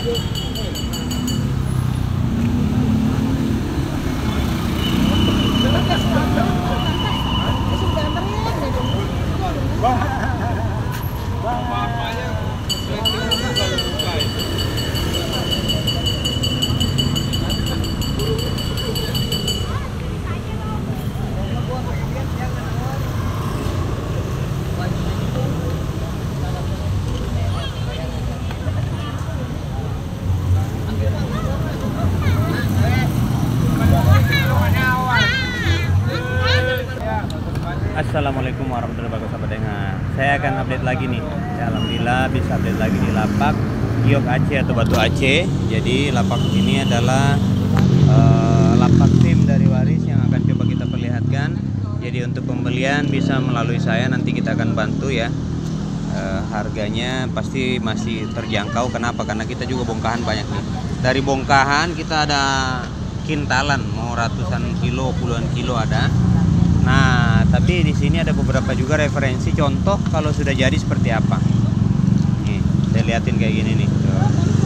Assalamualaikum warahmatullahi wabarakatuh. Saya akan update lagi nih. Ya, alhamdulillah bisa update lagi di lapak Giok Aceh atau Batu Aceh. Jadi lapak ini adalah lapak tim dari Waris yang akan coba kita perlihatkan. Jadi untuk pembelian bisa melalui saya, nanti kita akan bantu ya. Harganya pasti masih terjangkau. Kenapa? Karena kita juga bongkahan banyak nih. Dari bongkahan kita ada kintalan, mau ratusan kilo, puluhan kilo ada. Nah, tapi di sini ada beberapa juga referensi contoh kalau sudah jadi seperti apa. Nih, saya liatin kayak gini nih. Tuh.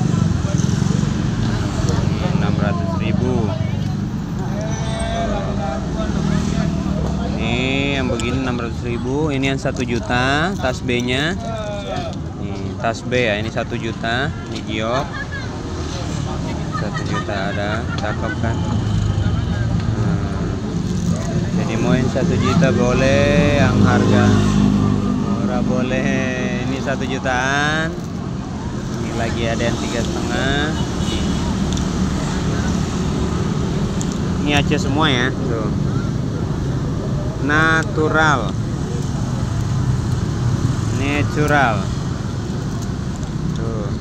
Ini 600.000. Ini yang begini 600.000. Ini yang 1 juta, tas B-nya. Nih, tas B ya, ini 1 juta. Ini Giok. 1 juta ada, cakep kan? Jadi mau yang 1 juta boleh, yang harga murah boleh. Ini 1 jutaan. Ini lagi ada yang 3,5. Ini Aceh semua ya, tuh. Natural. Natural. Tuh.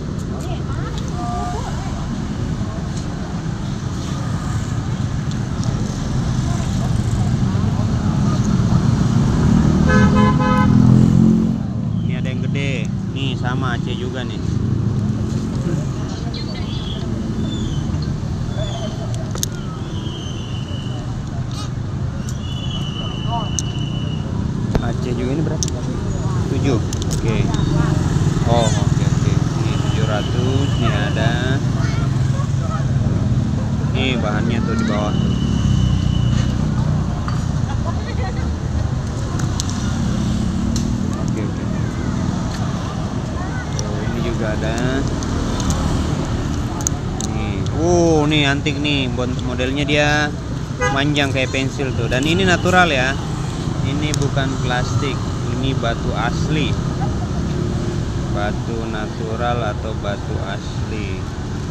Nih sama Aceh juga nih. Aceh juga ini berapa? 7. Oke. Oh, oke. Ini 700, nih ada. Nih bahannya tuh di bawah tuh. Ada nih, nih antik nih, modelnya dia panjang kayak pensil tuh, dan ini natural ya, ini bukan plastik, ini batu asli, batu natural atau batu asli.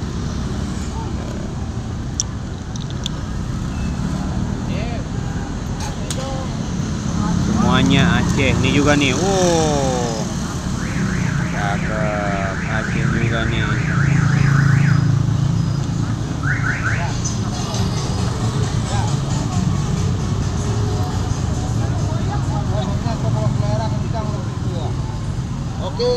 Semuanya Aceh, ini juga nih, cakep. Aceh juga nih. Oke.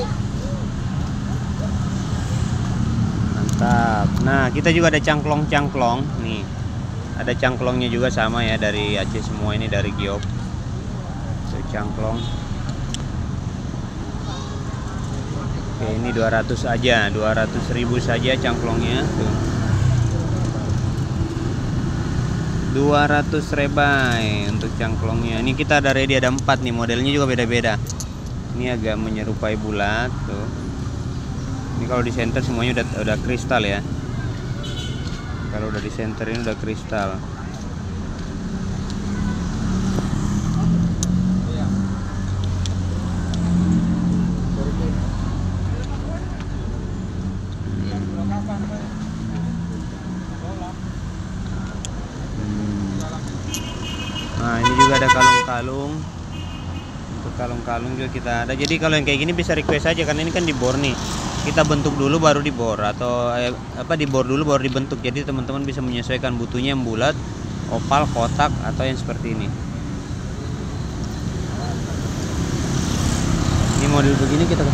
Mantap. Nah, kita juga ada cangklong-cangklong nih. Ada cangklongnya juga sama ya, dari Aceh semua, ini dari Giok. Cangklong. Oke, ini 200 aja, 200.000 saja cangklongnya tuh. 200 rebai untuk cangklongnya. Ini kita ada ready, ada 4 nih, modelnya juga beda-beda. Ini agak menyerupai bulat tuh. Ini kalau di center semuanya udah kristal ya. Kalau udah di center ini udah kristal. Nah, ini juga ada kalung-kalung. Untuk kalung-kalung juga kita ada. Jadi kalau yang kayak gini bisa request aja, karena ini kan dibor nih. Kita bentuk dulu baru dibor, atau dibor dulu baru dibentuk. Jadi teman-teman bisa menyesuaikan butuhnya yang bulat, oval, kotak, atau yang seperti ini. Ini model begini kita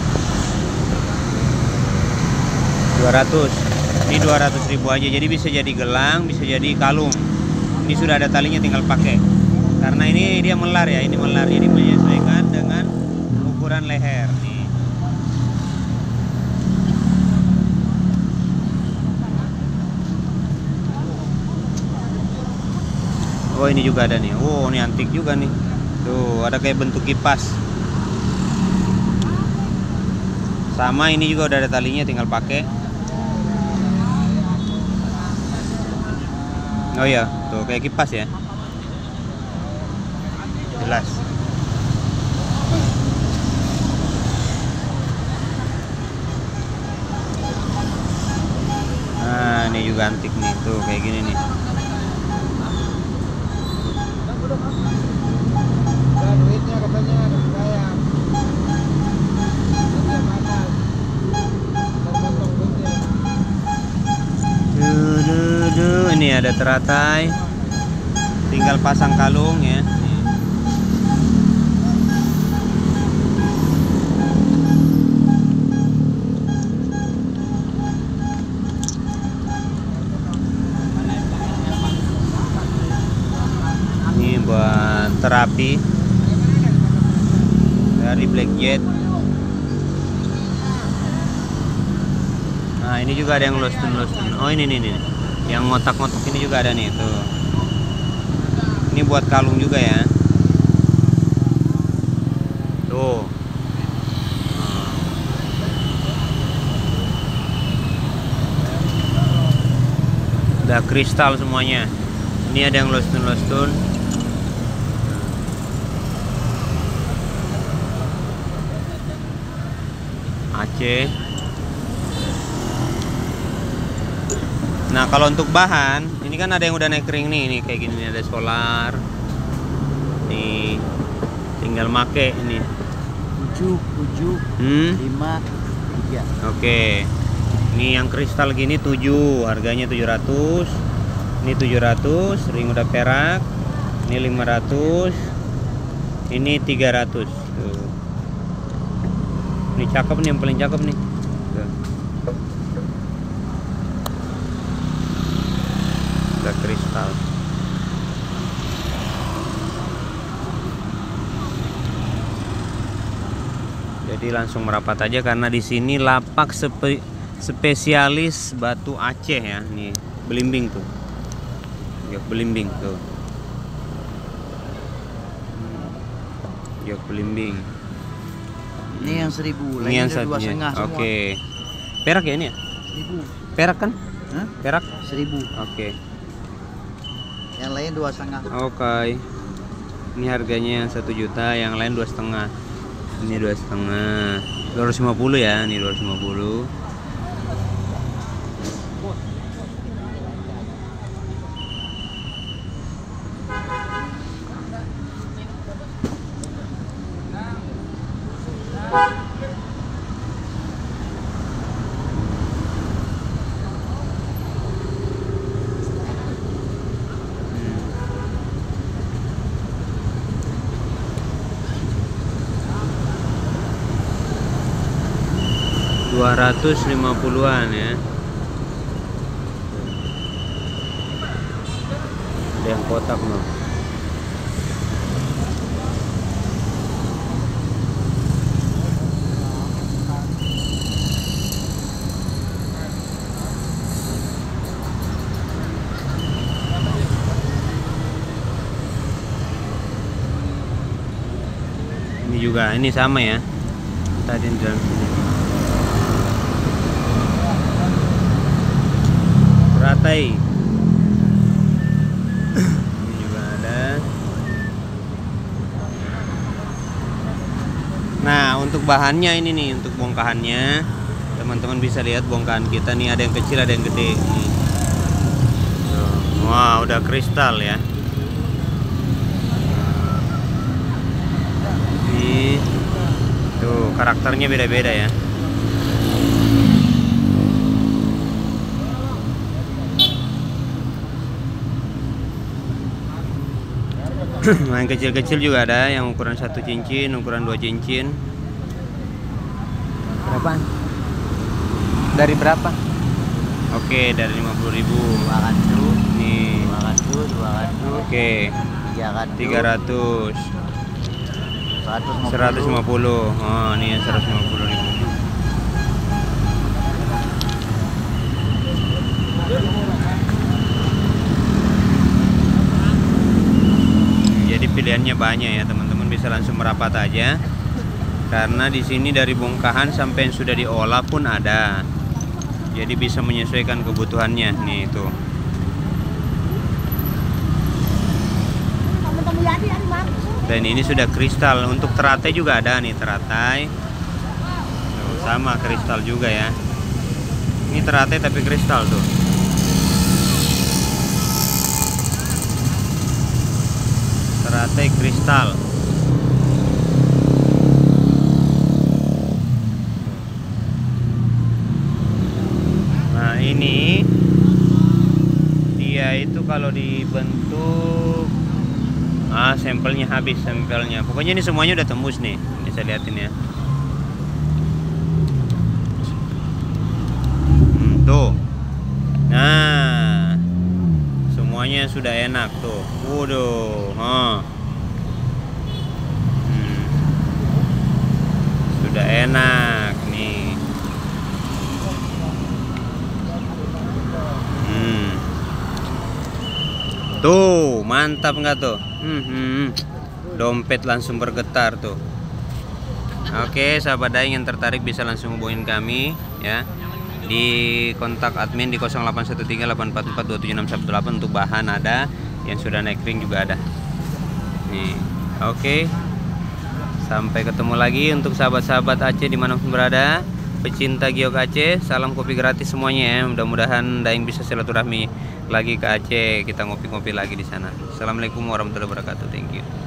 200. Ini 200.000 aja. Jadi bisa jadi gelang, bisa jadi kalung. Ini sudah ada talinya, tinggal pakai. Karena ini dia melar ya, ini melar, jadi menyesuaikan dengan ukuran leher nih. ini juga ada nih. Oh, ini antik juga nih. Tuh, ada kayak bentuk kipas. Sama ini juga udah ada talinya, tinggal pakai. Oh iya, tuh kayak kipas ya. Jelas. Nah, ini juga antik nih, tuh kayak gini nih. Duitnya katanya saya. Ini ada teratai, tinggal pasang kalung ya. Ini buat terapi dari Black Jet. Nah, ini juga ada yang lost tune. Oh, ini nih. Yang ngotak-ngotak ini juga ada nih tuh. Ini buat kalung juga ya. Tuh. Udah kristal semuanya. Ini ada yang lost tune. Aceh. Nah, kalau untuk bahan, ini kan ada yang udah naik ring nih kayak gini, ada solar. Nih, tinggal make ini. 7, 5, 3. Oke. Ini yang kristal gini 7, harganya 700. Ini 700, ring udah perak. Ini 500. Ini 300. Tuh. Ini cakep nih, yang paling cakep nih. Tuh. Udah kristal. Jadi langsung merapat aja karena di sini lapak spesialis batu Aceh ya. Nih, belimbing tuh. Yok belimbing tuh. Yok belimbing. Ini yang 1000, Ini yang ada 2,5 satunya. semua. Oke. Perak ya ini ya? 1000. Perak kan? Hah? Perak? 1000. Oke. Yang lain 2,5. Oke. Ini harganya yang 1 juta, yang lain 2,5. Ini 2,5. 250 ya, ini 250. $250-an ya. Ada yang kotak loh. Ini juga, ini sama ya. Tadi di dalam sini. Teratai. Ini juga ada. Nah, untuk bahannya ini nih, untuk bongkahannya, teman-teman bisa lihat bongkahan kita nih, ada yang kecil, ada yang gede. Nih. Wah, udah kristal ya. Nih, tuh karakternya beda-beda ya. Nah, yang kecil-kecil juga ada, yang ukuran 1 cincin, ukuran 2 cincin. Berapaan? Dari berapa? Oke, dari 50.000. 200. Nih. 200. Oke. 300. 150. Oh, ini yang 150.000. banyak ya teman-teman, bisa langsung merapat aja. Karena di sini dari bongkahan sampai yang sudah diolah pun ada. Jadi bisa menyesuaikan kebutuhannya nih itu. Dan ini sudah kristal. Untuk teratai juga ada nih, teratai. Tuh, sama kristal juga ya. Ini teratai tapi kristal tuh. Teratai kristal. Nah, ini dia itu kalau dibentuk sampelnya habis, sampelnya. Pokoknya ini semuanya udah tembus nih. Bisa liatin ya. Tuh. Nah, semuanya sudah enak tuh. Waduh, sudah enak nih. Tuh, mantap nggak tuh? Dompet langsung bergetar tuh. Oke, sahabat daeng yang tertarik bisa langsung hubungin kami ya. Di kontak admin di 081384427618 untuk bahan ada, yang sudah naik ring juga ada. Nih, oke. Sampai ketemu lagi untuk sahabat-sahabat Aceh dimanapun berada, pecinta giok Aceh. Salam kopi gratis semuanya ya. Mudah-mudahan daeng bisa silaturahmi lagi ke Aceh, kita ngopi-ngopi lagi di sana. Assalamualaikum warahmatullahi wabarakatuh. Thank you.